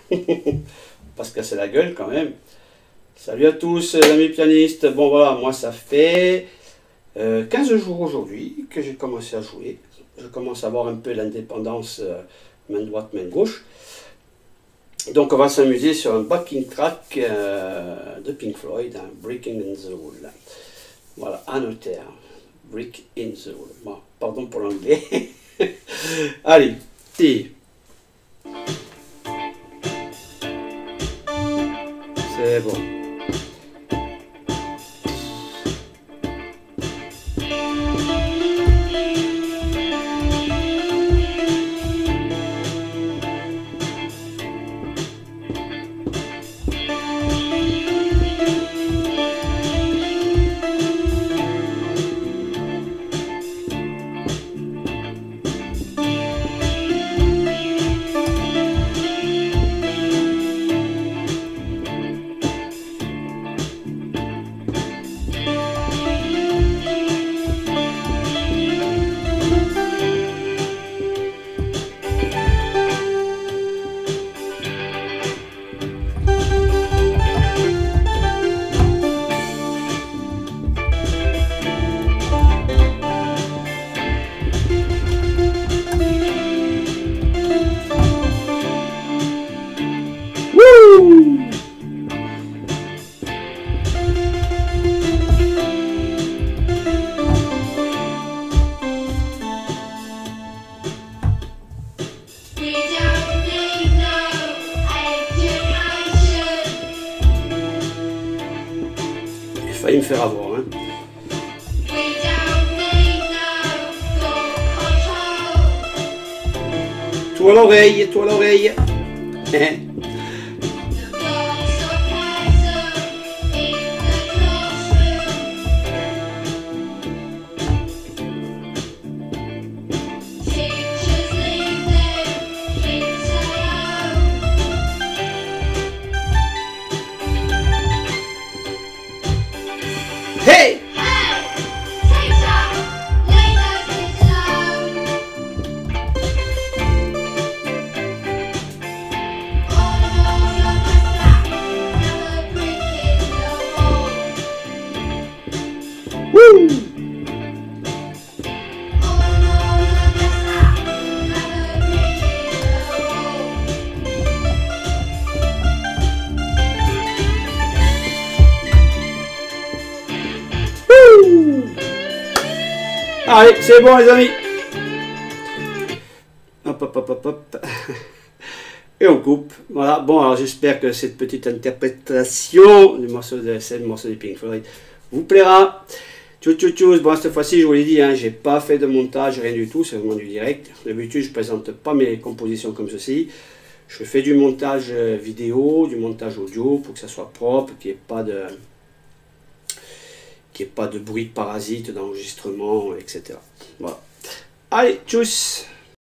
Pas se casser la gueule quand même. Salut à tous les amis pianistes. Bon voilà, moi ça fait 15 jours aujourd'hui que j'ai commencé à jouer. Je commence à avoir un peu l'indépendance main droite, main gauche. Donc on va s'amuser sur un backing track de Pink Floyd, hein, Breaking in the Wall. Voilà, à noter. Break in the Wall. Bon, pardon pour l'anglais. Allez, c'est bon. Il a failli me faire avoir, hein. Toi l'oreille, toi l'oreille. Hey! Woo! Allez, c'est bon les amis. Hop, hop, hop, hop, hop. Et on coupe. Voilà. Bon, alors j'espère que cette petite interprétation du morceau de scène, morceau de Pink Floyd, vous plaira. Tchou tchou tchou. Bon, cette fois-ci, je vous l'ai dit, hein, j'ai pas fait de montage, rien du tout, c'est vraiment du direct. D'habitude, je présente pas mes compositions comme ceci. Je fais du montage vidéo, du montage audio pour que ça soit propre, qu'il n'y ait pas de bruit de parasite, d'enregistrement, etc. Voilà. Allez, tchuss!